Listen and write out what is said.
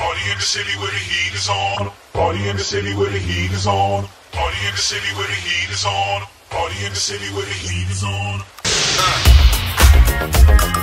Party in the city where the heat is on. Party in the city where the heat is on. Party in the city where the heat is on. Party in the city where the heat is on.